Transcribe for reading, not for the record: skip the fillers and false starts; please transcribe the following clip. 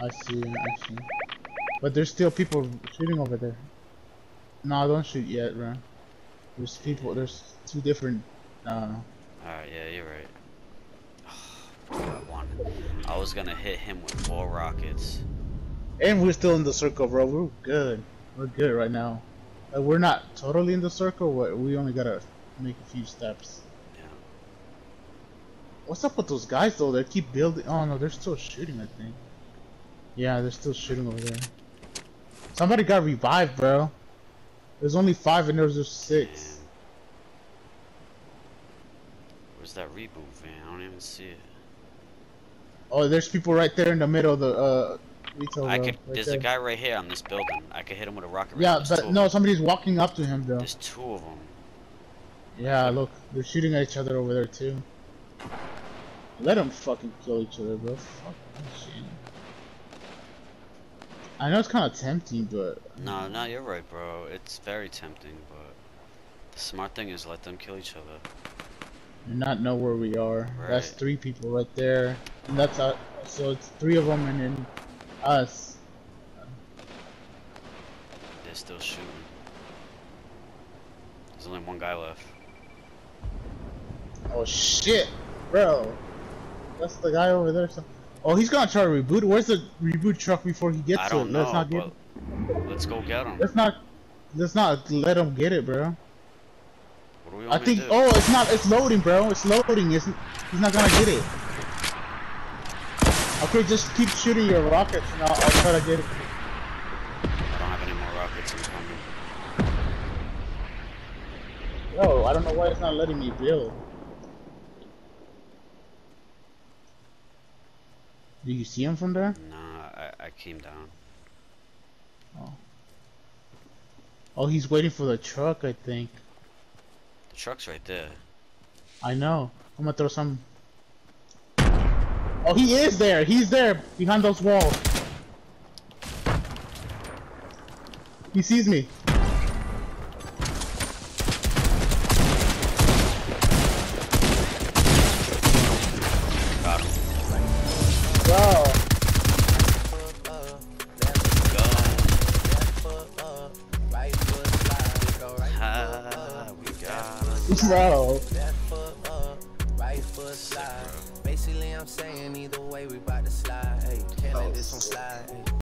I see, I see. But there's still people shooting over there. No, don't shoot yet, bro. There's people, there's two different, Alright, yeah, you're right. I was gonna hit him with 4 rockets. And we're still in the circle, bro. We're good. We're good right now. We're not totally in the circle, but we only gotta make a few steps. Yeah. What's up with those guys, though? They keep building. Oh, no, they're still shooting, I think. Yeah, they're still shooting over there. Somebody got revived, bro. There's only 5 and there's just 6. Man. Where's that reboot van? I don't even see it. Oh, there's people right there in the middle of the retail. There's a guy right here on this building. I could hit him with a rocket. Yeah, but no, somebody's walking up to him though. There's 2 of them. Yeah, look, they're shooting at each other over there too. Let them fucking kill each other, bro. Fuck that shit. I know it's kind of tempting, but No, you're right, bro. It's very tempting, but the smart thing is let them kill each other. and not know where we are. Right. That's 3 people right there, and that's so it's 3 of them and then us. They're still shooting. There's only 1 guy left. Oh shit, bro. That's the guy over there. Oh, he's gonna try to reboot. Where's the reboot truck before he gets I to don't it? know, Let's not get. let's go get him. Let's not let him get it, bro. What do we I want think. to do? Oh, it's not. It's loading, bro. It's loading. He's not gonna get it. Okay, just keep shooting your rockets, and I'll try to get it. I don't have any more rockets incoming. Yo, I don't know why it's not letting me build. Do you see him from there? Nah, I came down. Oh. Oh, he's waiting for the truck, I think. The truck's right there. I know. I'm gonna throw some. Oh, he is there. He's there behind those walls. He sees me. Got him. Bro. We got him. Bro. Basically, I'm saying either way we bout to slide. Hey, can't let this one slide. Hey.